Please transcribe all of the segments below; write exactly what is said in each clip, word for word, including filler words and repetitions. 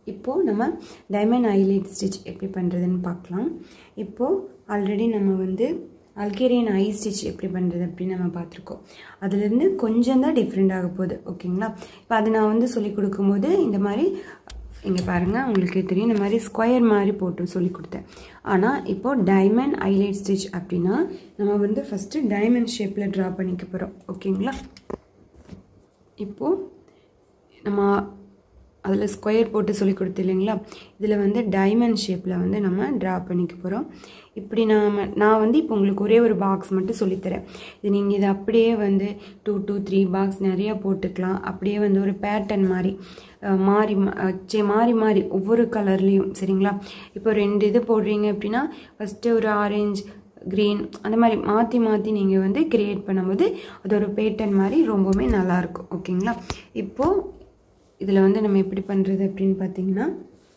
இப்போது நம்ம diamond highlight stitch எப்படி பண்ணுறதுன்னு பார்க்கலாம். இப்போது ஆல்ரெடி நம்ம வந்து அல்கேரியன் ஐ ஸ்டிச் எப்படி பண்ணுறது அப்படின்னு நம்ம பார்த்துருக்கோம். அதுலேருந்து கொஞ்சம் தான் டிஃப்ரெண்ட் ஆக போகுது. ஓகேங்களா? இப்போ அது நான் வந்து சொல்லிக் கொடுக்கும்போது இந்த மாதிரி இங்கே பாருங்கள், உங்களுக்கு தெரியும், இந்த மாதிரி ஸ்கொயர் மாதிரி போட்டு சொல்லி கொடுத்தேன். ஆனால் இப்போது டைமண்ட் ஹைலைட் ஸ்டிச் அப்படின்னா நம்ம வந்து ஃபஸ்ட்டு டைமண்ட் ஷேப்பில் ட்ரா பண்ணிக்க போகிறோம். ஓகேங்களா? இப்போது நம்ம அதில் ஸ்கொயர் போட்டு சொல்லி கொடுத்து இல்லைங்களா, இதில் வந்து டைமண்ட் ஷேப்பில் வந்து நம்ம ட்ரா பண்ணிக்க போகிறோம். இப்படி நாம் நான் வந்து இப்போ உங்களுக்கு ஒரே ஒரு பாக்ஸ் மட்டும் சொல்லித்தரேன். இது நீங்கள் இதை அப்படியே வந்து டூ டூ த்ரீ பாக்ஸ் நிறையா போட்டுக்கலாம். அப்படியே வந்து ஒரு பேட்டர்ன் மாதிரி மாறி சே மாறி மாறி ஒவ்வொரு கலர்லேயும். சரிங்களா? இப்போ ரெண்டு இது போடுறீங்க அப்படின்னா ஃபஸ்ட்டு ஒரு ஆரஞ்சு, க்ரீன் அந்த மாதிரி மாற்றி மாற்றி நீங்கள் வந்து க்ரியேட் பண்ணும்போது அது ஒரு பேட்டர்ன் மாதிரி ரொம்பவுமே நல்லாயிருக்கும். ஓகேங்களா? இப்போது இதில் வந்து நம்ம எப்படி பண்ணுறது அப்படின்னு பார்த்தீங்கன்னா,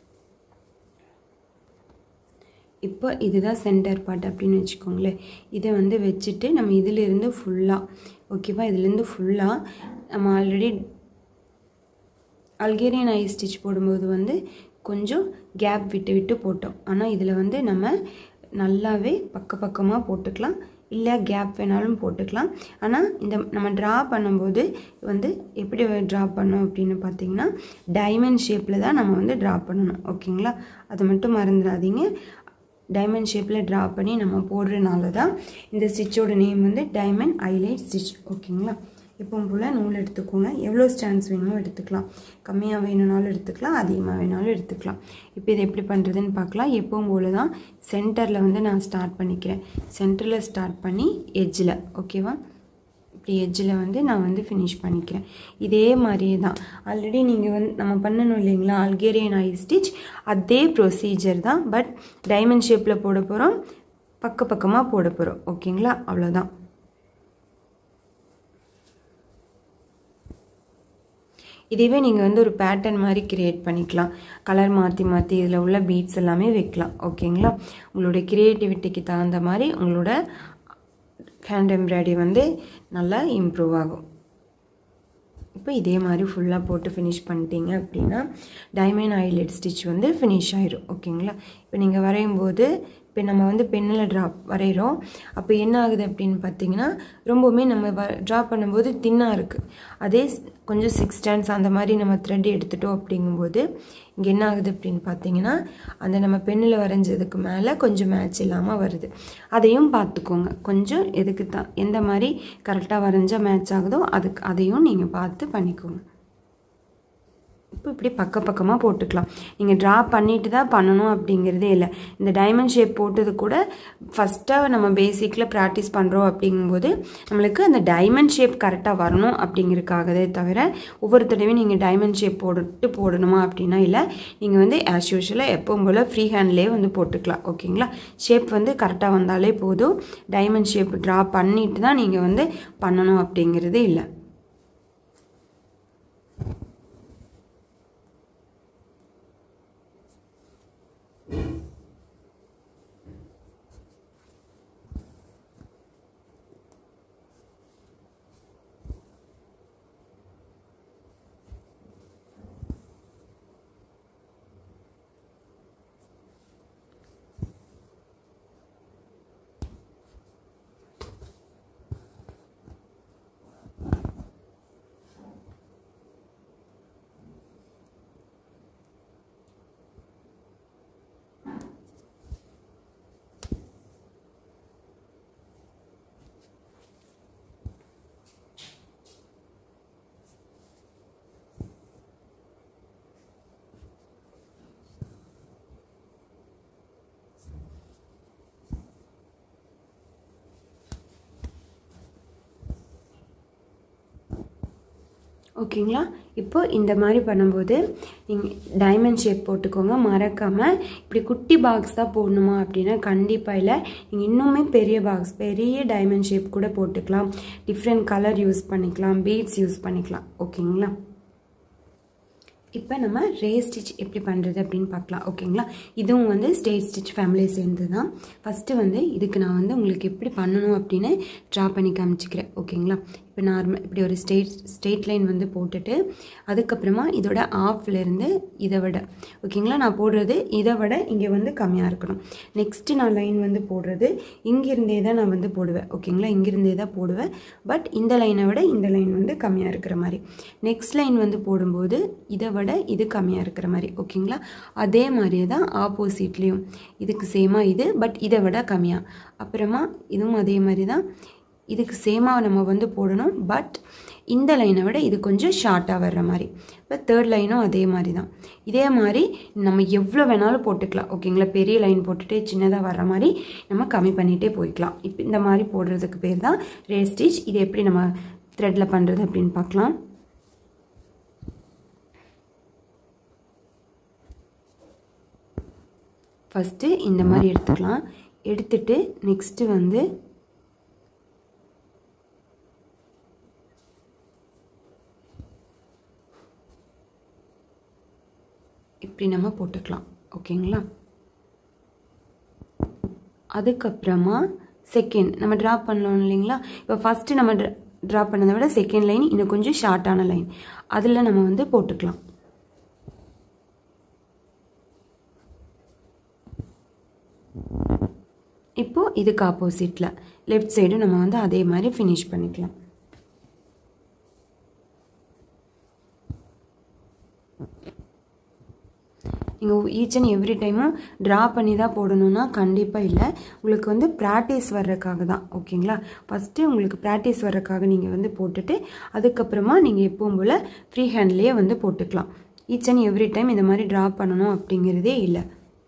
இப்போ இதுதான் சென்டர் பார்ட் அப்படின்னு வச்சுக்கோங்களேன். இதை வந்து வச்சுட்டு நம்ம இதிலிருந்து ஃபுல்லாக, ஓகேவா, இதுலேருந்து ஃபுல்லாக நம்ம ஆல்ரெடி அல்கேரியன் ஐ ஸ்டிச் போடும்போது வந்து கொஞ்சம் கேப் விட்டு விட்டு போட்டோம். ஆனால் இதில் வந்து நம்ம நல்லாவே பக்க பக்கமாக போட்டுக்கலாம், இல்லை கேப் வேணாலும் போட்டுக்கலாம். ஆனால் இந்த நம்ம ட்ரா பண்ணும்போது வந்து எப்படி ட்ரா பண்ணோம் அப்படின்னு பார்த்தீங்கன்னா டைமண்ட் ஷேப்பில் தான் நம்ம வந்து ட்ரா பண்ணணும். ஓகேங்களா? அதை மட்டும் மறந்துடாதீங்க. டைமண்ட் ஷேப்பில் ட்ரா பண்ணி நம்ம போடுறதுனால தான் இந்த ஸ்டிச்சோட நேம் வந்து டைமண்ட் ஹைலைட் ஸ்டிச். ஓகேங்களா? எப்பவும் போல் நூல் எடுத்துக்கோங்க. எவ்வளோ ஸ்டாண்ட்ஸ் வேணுமோ எடுத்துக்கலாம். கம்மியாக வேணும்னாலும் எடுத்துக்கலாம், அதிகமாக வேணாலும் எடுத்துக்கலாம். இப்போ இது எப்படி பண்ணுறதுன்னு பார்க்கலாம். எப்பவும் போல் தான் சென்டரில் வந்து நான் ஸ்டார்ட் பண்ணிக்கிறேன். சென்டரில் ஸ்டார்ட் பண்ணி எட்ஜில், ஓகேவா, இப்படி எட்ஜில் வந்து நான் வந்து ஃபினிஷ் பண்ணிக்கிறேன். இதே மாதிரியே தான் ஆல்ரெடி நீங்கள் வந்து நம்ம பண்ணணும் இல்லைங்களா அல்கேரியன் ஐ ஸ்டிச், அதே ப்ரொசீஜர் தான். பட் டைமண்ட் ஷேப்பில் போட போகிறோம், பக்க பக்கமாக போட போகிறோம். ஓகேங்களா? அவ்வளோதான். இதுவே நீங்கள் வந்து ஒரு பேட்டர்ன் மாதிரி க்ரியேட் பண்ணிக்கலாம். கலர் மாற்றி மாற்றி இதில் உள்ள பீட்ஸ் எல்லாமே வைக்கலாம். ஓகேங்களா? உங்களுடைய க்ரியேட்டிவிட்டிக்கு தகுந்த மாதிரி உங்களோட ஹேண்ட் எம்ப்ராய்டரி வந்து நல்லா இம்ப்ரூவ் ஆகும். இப்போ இதே மாதிரி ஃபுல்லாக போட்டு ஃபினிஷ் பண்ணிட்டீங்க அப்படின்னா டைமண்ட் ஹைலைட் ஸ்டிச் வந்து ஃபினிஷ் ஆயிடும். ஓகேங்களா? இப்போ நீங்கள் வரையும் போது இப்போ நம்ம வந்து பெண்ணில் ட்ரா வரைகிறோம். அப்போ என்ன ஆகுது அப்படின்னு பார்த்தீங்கன்னா ரொம்பவுமே நம்ம வ ட்ரா பண்ணும்போது தின்னாக இருக்குது. அதே கொஞ்சம் சிக்ஸ் ஸ்டாண்ட்ஸ் அந்த மாதிரி நம்ம த்ரெட் எடுத்துட்டோம் அப்படிங்கும்போது இங்கே என்ன ஆகுது அப்படின்னு பார்த்தீங்கன்னா அந்த நம்ம பெண்ணில் வரைஞ்சதுக்கு மேலே கொஞ்சம் மேட்ச் இல்லாமல் வருது. அதையும் பார்த்துக்கோங்க. கொஞ்சம் எதுக்கு தான் எந்த மாதிரி கரெக்டாக வரைஞ்சால் மேட்ச் ஆகுதோ அதுக்கு அதையும் நீங்கள் பார்த்து பண்ணிக்கோங்க. இப்போ இப்படி பக்க பக்கமாக போட்டுக்கலாம். நீங்கள் ட்ரா பண்ணிட்டு தான் பண்ணணும் அப்படிங்கிறதே இல்லை. இந்த டைமண்ட் ஷேப் போட்டது கூட ஃபஸ்ட்டாக நம்ம பேசிக்கில் ப்ராக்டிஸ் பண்ணுறோம் அப்படிங்கும்போது நம்மளுக்கு அந்த டைமண்ட் ஷேப் கரெக்டாக வரணும் அப்படிங்கிறதுக்காகவே தவிர ஒவ்வொரு தடவையும் நீங்கள் டைமண்ட் ஷேப் போட்டு போடணுமா அப்படின்னா இல்லை. நீங்கள் வந்து ஆஸ் யூஷுவலாக எப்பவும் போல் ஃப்ரீ ஹேண்ட்லேயே வந்து போட்டுக்கலாம். ஓகேங்களா? ஷேப் வந்து கரெக்டாக வந்தாலே போதும். டைமண்ட் ஷேப் ட்ரா பண்ணிட்டு தான் நீங்கள் வந்து பண்ணணும் அப்படிங்கிறது இல்லை. ஓகேங்களா? இப்போ இந்த மாதிரி பண்ணும்போது நீங்கள் டைமண்ட் ஷேப் போட்டுக்கோங்க. மறக்காமல் இப்படி குட்டி பாக்ஸ் தான் போடணுமா அப்படின்னா கண்டிப்பாக இல்லை. நீங்கள் இன்னுமே பெரிய பாக்ஸ், பெரிய டைமண்ட் ஷேப் கூட போட்டுக்கலாம். டிஃப்ரெண்ட் கலர் யூஸ் பண்ணிக்கலாம், பீட்ஸ் யூஸ் பண்ணிக்கலாம். ஓகேங்களா? இப்போ நம்ம ரே ஸ்டிச் எப்படி பண்ணுறது அப்படின்னு பார்க்கலாம். ஓகேங்களா? இதுவும் வந்து ஸ்டேட் ஸ்டிச் ஃபேமிலியை சேர்ந்து தான். ஃபஸ்ட்டு வந்து இதுக்கு நான் வந்து உங்களுக்கு எப்படி பண்ணணும் அப்படின்னு ட்ரா பண்ணி காமிச்சிக்கிறேன். ஓகேங்களா? இப்போ நார்மல் இப்படி ஒரு ஸ்ட்ரெயிட் ஸ்ட்ரெயிட் லைன் வந்து போட்டுட்டு அதுக்கப்புறமா இதோட ஆஃப்லேருந்து இதை விட ஓகேங்களா நான் போடுறது இதை விட இங்கே வந்து கம்மியாக இருக்கணும். நெக்ஸ்ட்டு நான் லைன் வந்து போடுறது இங்கிருந்தே தான் நான் வந்து போடுவேன் ஓகேங்களா, இங்கிருந்தே தான் போடுவேன். பட் இந்த லைனை விட இந்த லைன் வந்து கம்மியாக இருக்கிற மாதிரி. நெக்ஸ்ட் லைன் வந்து போடும்போது இதை விட இது கம்மியாக இருக்கிற மாதிரி ஓகேங்களா. அதே மாதிரியே தான் ஆப்போசிட்லேயும் இதுக்கு சேமாக இது பட் இதை விட கம்மியாக. அப்புறமா இதுவும் அதே மாதிரி தான் இதுக்கு சேமாக நம்ம வந்து போடணும். பட் இந்த லைனை விட இது கொஞ்சம் ஷார்ட்டாக வர்ற மாதிரி. இப்போ தேர்ட் லைனும் அதே மாதிரி தான். இதே மாதிரி நம்ம எவ்வளோ வேணாலும் போட்டுக்கலாம் ஓகேங்களா. பெரிய லைன் போட்டுட்டு சின்னதாக வர்ற மாதிரி நம்ம கம்மி பண்ணிகிட்டே போய்க்கலாம். இப்போ இந்த மாதிரி போடுறதுக்கு பேர் தான் ரே ஸ்டிச். இது எப்படி நம்ம த்ரெட்டில் பண்ணுறது அப்படின்னு பார்க்கலாம். ஃபஸ்ட்டு இந்த மாதிரி எடுத்துக்கலாம். எடுத்துட்டு நெக்ஸ்ட்டு வந்து இப்படி நம்ம போட்டுக்கலாம் ஓகேங்களா. அதுக்கப்புறமா செகண்ட் நம்ம ட்ரா பண்ணலாம் இல்லைங்களா. இப்போ ஃபஸ்ட்டு நம்ம ட்ரா பண்ணதை விட செகண்ட் லைன் இன்னும் கொஞ்சம் ஷார்ட்டான லைன் அதில் நம்ம வந்து போட்டுக்கலாம். இப்போது இதுக்கு ஆப்போசிட்டில் லெஃப்ட் சைடு நம்ம வந்து அதே மாதிரி ஃபினிஷ் பண்ணிக்கலாம். நீங்கள் ஈச் அண்ட் எவ்ரி டைமும் ட்ரா பண்ணி தான் போடணுன்னா கண்டிப்பாக இல்லை. உங்களுக்கு வந்து ப்ராக்டிஸ் வர்றதுக்காக தான் ஓகேங்களா. ஃபஸ்ட்டு உங்களுக்கு ப்ராக்டிஸ் வர்றதுக்காக நீங்கள் வந்து போட்டுட்டு அதுக்கப்புறமா நீங்கள் எப்பவும் போல் ஃப்ரீ ஹேண்ட்லேயே வந்து போட்டுக்கலாம். ஈச் அண்ட் எவ்ரி டைம் இந்த மாதிரி ட்ரா பண்ணணும் அப்படிங்கிறதே இல்லை.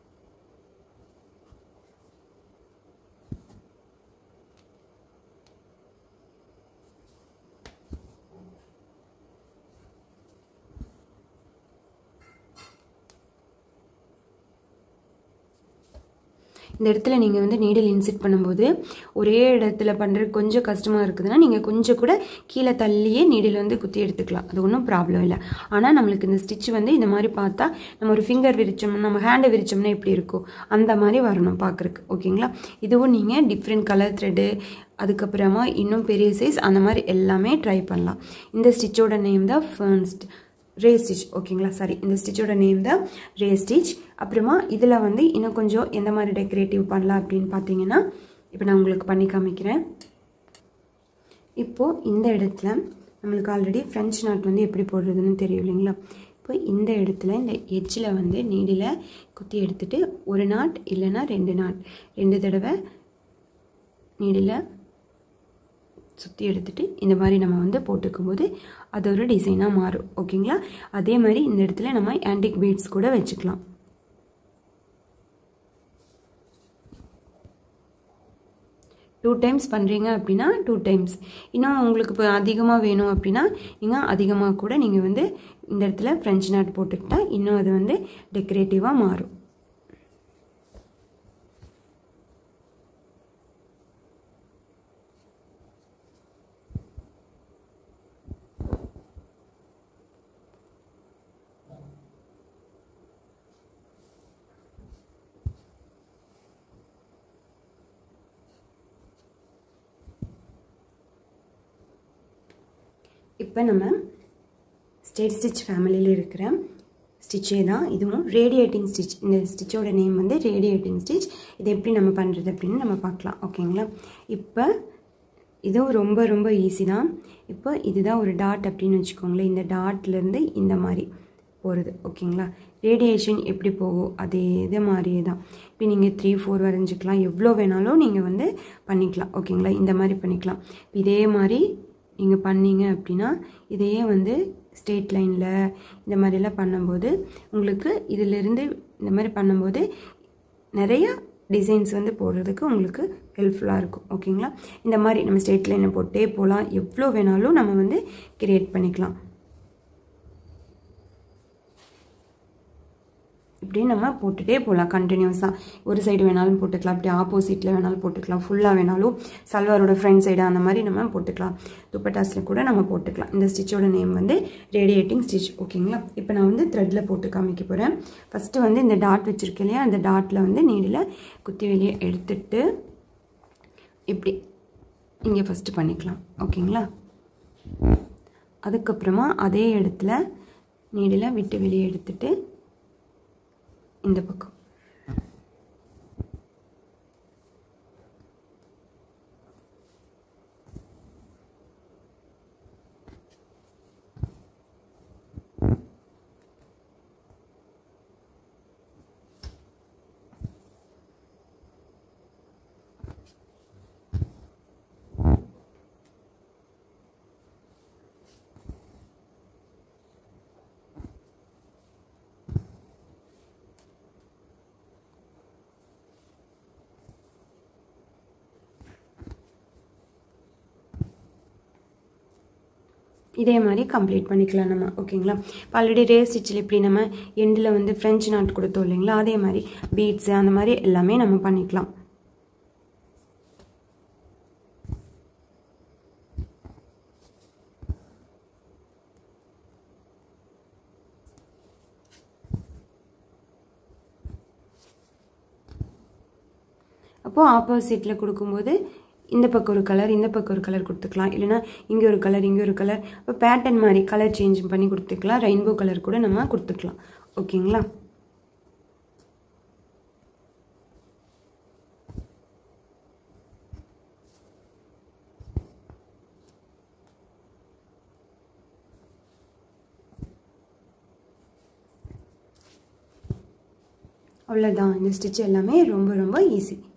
இந்த இடத்துல நீங்கள் வந்து நீடில் இன்செர்ட் பண்ணும்போது ஒரே இடத்துல பண்ணுறது கொஞ்சம் கஷ்டமாக இருக்குதுன்னா நீங்கள் கொஞ்சம் கூட கீழே தள்ளியே நீடில் வந்து குத்தி எடுத்துக்கலாம். அது ஒன்றும் ப்ராப்ளம் இல்லை. ஆனால் நம்மளுக்கு இந்த ஸ்டிச் வந்து இந்த மாதிரி பார்த்தா நம்ம ஒரு ஃபிங்கர் விரிச்சோம்னா நம்ம ஹேண்டை விரிச்சோம்னா எப்படி இருக்கும் அந்த மாதிரி வரணும் பார்க்குறக்கு ஓகேங்களா. இதுவும் நீங்கள் டிஃப்ரெண்ட் கலர் த்ரெட்டு அதுக்கப்புறமா இன்னும் பெரிய சைஸ் அந்த மாதிரி எல்லாமே ட்ரை பண்ணலாம். இந்த ஸ்டிச்சோட நேம் தான் ஃபர்ஸ்ட் ரே ஸ்டிச் ஓகேங்களா. சாரி இந்த ஸ்டிச்சோட நேம் தான் ரே ஸ்டிச். அப்புறமா இதில் வந்து இன்னும் கொஞ்சம் எந்த மாதிரி டெக்கரேட்டிவ் பண்ணலாம் அப்படின்னு பார்த்தீங்கன்னா இப்போ நான் உங்களுக்கு பண்ணி காமிக்கிறேன். இப்போது இந்த இடத்துல நம்மளுக்கு ஆல்ரெடி ஃப்ரெஞ்ச் நாட் வந்து எப்படி போடுறதுன்னு தெரியும் இல்லைங்களா. இப்போ இந்த இடத்துல இந்த எட்ஜில் வந்து நீடில் குத்தி எடுத்துகிட்டு ஒரு நாட் இல்லைன்னா ரெண்டு நாட் ரெண்டு தடவை நீடில் சுற்றி எடுத்துகிட்டு இந்த மாதிரி நம்ம வந்து போட்டுக்கும்போது அது ஒரு டிசைனாக மாறும் ஓகேங்களா. அதே மாதிரி இந்த இடத்துல நம்ம ஆன்டிக் பீட்ஸ் கூட வச்சுக்கலாம். டூ டைம்ஸ் பண்ணுறீங்க அப்படின்னா டூ டைம்ஸ். இன்னும் உங்களுக்கு இப்போ அதிகமாக வேணும் அப்படின்னா நீங்கள் அதிகமாக கூட நீங்கள் வந்து இந்த இடத்துல ஃப்ரெஞ்ச் நாட் போட்டுக்கிட்டால் இன்னும் அது வந்து டெக்கரேட்டிவாக மாறும். இப்போ நம்ம ஸ்ட்ரெயிட் ஸ்டிச் ஃபேமிலியில் இருக்கிற ஸ்டிச்சே தான் இதுவும் ரேடியேட்டிங் ஸ்டிச். இந்த ஸ்டிச்சோட நேம் வந்து ரேடியேட்டிங் ஸ்டிச். இது எப்படி நம்ம பண்ணுறது அப்படின்னு நம்ம பார்க்கலாம் ஓகேங்களா. இப்போ இதுவும் ரொம்ப ரொம்ப ஈஸி தான். இப்போ இதுதான் ஒரு டாட் அப்படின்னு வச்சுக்கோங்களேன். இந்த டாட்லேருந்து இந்த மாதிரி போகிறது ஓகேங்களா. ரேடியேஷன் எப்படி போகும் அதே இது மாதிரியே தான். இப்போ நீங்கள் த்ரீ ஃபோர் வரைஞ்சிக்கலாம், எவ்வளோ வேணாலும் நீங்கள் வந்து பண்ணிக்கலாம் ஓகேங்களா. இந்த மாதிரி பண்ணிக்கலாம். இதே மாதிரி நீங்கள் பண்ணீங்க அப்படின்னா இதையே வந்து ஸ்ட்ரெயிட் லைனில் இந்த மாதிரிலாம் பண்ணும்போது உங்களுக்கு இதிலிருந்து இந்த மாதிரி பண்ணும்போது நிறையா டிசைன்ஸ் வந்து போடுறதுக்கு உங்களுக்கு ஹெல்ப்ஃபுல்லாக இருக்கும் ஓகேங்களா. இந்த மாதிரி நம்ம ஸ்ட்ரெயிட் லைனை போட்டே போகலாம், எவ்வளோ வேணாலும் நம்ம வந்து கிரியேட் பண்ணிக்கலாம். இப்படி நம்ம போட்டுகிட்டே போகலாம் கண்டினியூஸாக. ஒரு சைடு வேணாலும் போட்டுக்கலாம், இப்படி ஆப்போசிட்டில் வேணாலும் போட்டுக்கலாம், ஃபுல்லாக வேணாலும் சல்வாரோட ஃப்ரண்ட் சைடு அந்த மாதிரி நம்ம போட்டுக்கலாம். துப்பட்டாஸில் கூட நம்ம போட்டுக்கலாம். இந்த ஸ்டிச்சோட நேம் வந்து ரேடியேட்டிங் ஸ்டிச் ஓகேங்களா. இப்போ நான் வந்து த்ரெட்டில் போட்டு காமிக்க போகிறேன். ஃபஸ்ட்டு வந்து இந்த டாட் வச்சுருக்கேன் இல்லையா, அந்த டாட்டில் வந்து நீடில் குத்தி வெளியே எடுத்துட்டு இப்படி இங்கே ஃபஸ்ட்டு பண்ணிக்கலாம் ஓகேங்களா. அதுக்கப்புறமா அதே இடத்துல நீடில் விட்டு வெளியே எடுத்துட்டு இந்த பக்கம் இதே மாதிரி கம்ப்ளீட் பண்ணிக்கலாம் நம்ம. ஓகேங்களா? இப்போ ஆல்ரெடி ரேஸ் ஸ்டிச்சில் இப்படி நம்ம எண்டில் வந்து ஃப்ரெஞ்சு நாட் கொடுத்தோம் இல்லைங்களா, அதே மாதிரி பீட்ஸு அந்த மாதிரி எல்லாமே நம்ம பண்ணிக்கலாம். அப்போது ஆப்போசிட்டில் கொடுக்கும்போது இந்த பக்கம் ஒரு கலர் இந்த பக்கம் ஒரு கலர் கொடுத்துக்கலாம், இல்லைனா இங்கே ஒரு கலர் இங்கே ஒரு கலர், இப்போ பேட்டர்ன் மாதிரி கலர் சேஞ்ச் பண்ணி கொடுத்துக்கலாம். ரெயின்போ கலர் கூட நம்ம கொடுத்துக்கலாம். ஓகேங்களா? அவ்வளோதான். இந்த ஸ்டிச் எல்லாமே ரொம்ப ரொம்ப ஈஸி.